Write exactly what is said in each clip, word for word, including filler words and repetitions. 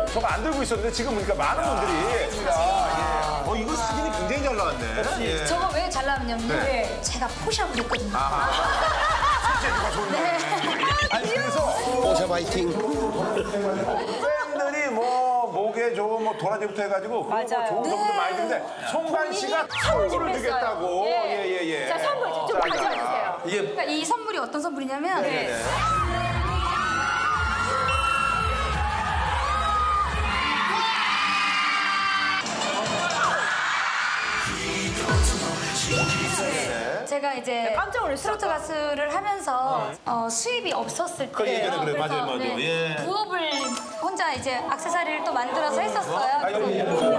저거 안 들고 있었는데 지금 보니까 많은 분들이. 예. 어, 이거 사진이 굉장히 잘 나왔네. 예. 저거 왜 잘 나왔냐면 네. 제가 포샵을 했거든요. 실제가 좋네. 네. 아니, 그래서. 포샵 화이팅. 팬들이 뭐, 목에 좋은 뭐 도라지부터 해가지고. 그런 거 좋은 네. 선물도 많이 드는데. 송관 씨가 선물을 드리겠다고. 예, 예, 예. 자, 선물 좀 가져와 주세요. 이게. 그러니까 이 선물이 어떤 선물이냐면. 네. 제가 이제 깜짝 놀랐어. 트로트 가수를 하면서 어, 수입이 없었을 때 그래, 그래, 그래. 맞아요, 맞아요. 네, 예. 부업을 혼자 이제 액세서리를 또 만들어서 했었어요. 아, 여기.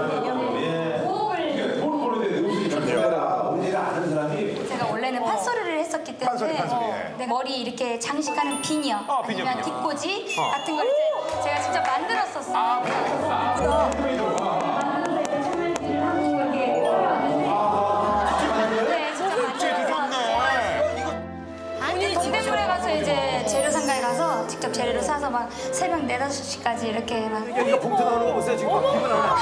제가 원래는 판소리를 했었기 때문에 판소리, 판소리, 예. 내 머리 이렇게 장식하는 비녀, 어, 비녀, 아니면 비녀. 뒷꽂이 어. 같은 걸 이제 제가 직접 만들었었어요. 아, 네, 직접 만들어서 아니 동대문에 가서 이제 재료상가에 가서 직접 재료를 사서 막 새벽 네다섯 시까지 이렇게 막 이거 봉투 나오는 거 보세요. 지금 막 기분 나오네.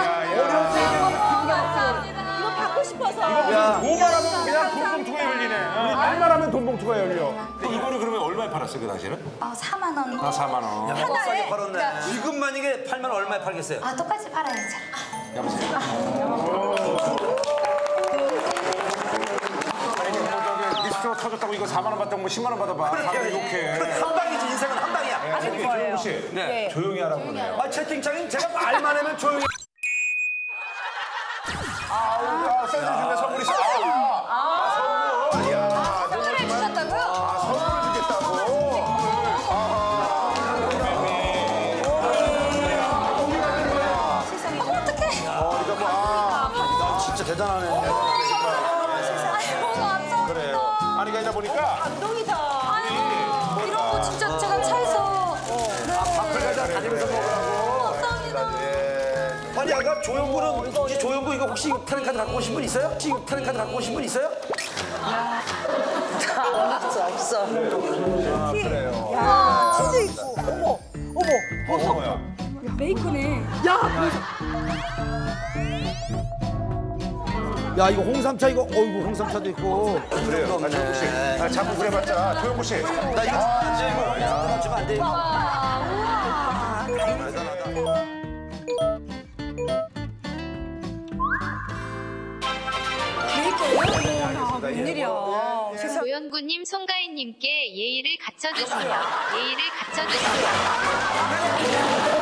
감사합니다. 이거 받고 싶어서. 도말하면 그냥 돈봉투가 열리네. 말만하면 돈봉투가 열려. 근데 이거를 그러면 얼마에 팔았어요, 그 당시에는? 어, 사만 원. 아, 사만 원. 하나에 그러니까 지금 만약에 팔면 얼마에 팔겠어요? 아 똑같이 팔아야죠. 아니, 뭐 저기 리스트로 터졌다고 이거 사만 원 받다고 뭐 십만 원 받아봐. 다들 욕해. 한 방이지, 인생은 한 방이야. 저기 조영구 씨. 네. 조용히 하라고 그러네요. 아, 채팅창에 제가 말만 하면 조용히. 아, 샌드 중에 선물 있어. 아, 아, 아, 선물. 이야, 선물을 주셨다고요? 아, 선물 주겠다고. 세상에. 어머 어떡해. 어, 이거 뭐, 아, 진짜 대단하네. 아이고 감사합니다. 그래요. 아니, 그러다 보니까. 감동이다. 아이고 이런 거 진짜 제가 차에서 네. 다니면서 먹으라고. 감사합니다. 예. 아니, 아까 조영구는, 혹시 조영구 이거 혹시 타령카드 갖고 오신 분 있어요? 혹시 타령카드 갖고 오신 분 있어요? 없어, 없어. 아, 그래요. 야, 침대 있고. 어머, 어머. 어머야. 베이컨에 야, 이거 홍삼차 이거, 어이구, 홍삼차도 있고. 그래요. 아, 조영구 씨. 아, 자꾸 그래봤자. 조영구 씨. 나 이거 안 돼, 이거. 주면 안 돼. 웬일이야. 조영구님, 송가인님께 예의를 갖춰주세요. 예의를 갖춰주세요.